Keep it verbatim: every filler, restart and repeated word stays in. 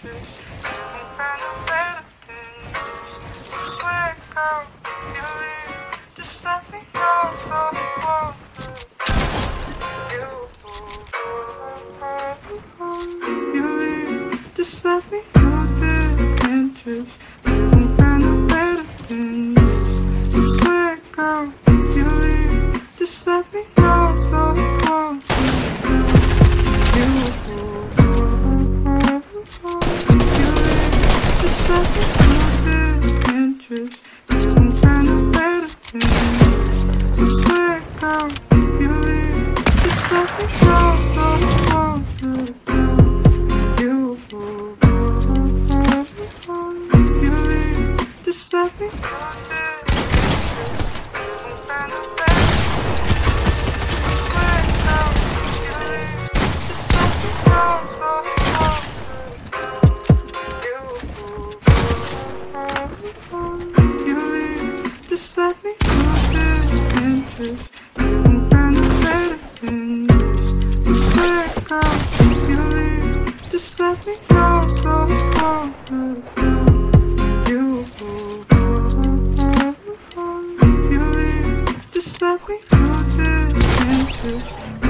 interest. You won't find no better than this. I swear, girl, if you leave, just let me know so I won't look back. You, if you leave, just let me lose interest. You won't find no better than this. I swear, girl, if you leave, just let me know so I won't look back. You, just let me lose interest. You won't find no better than this. I swear, girl, if you leave, just let me know so I won't look back. You, if you leave, just let me lose interest. You won't find no better than this. I swear, girl, if you leave, just let me know so I won't look back. You, you leave, just let me lose interest. You won't find no better than this. I swear, girl, if you leave, just let me know so I won't look back. You, you leave, just let me lose interest.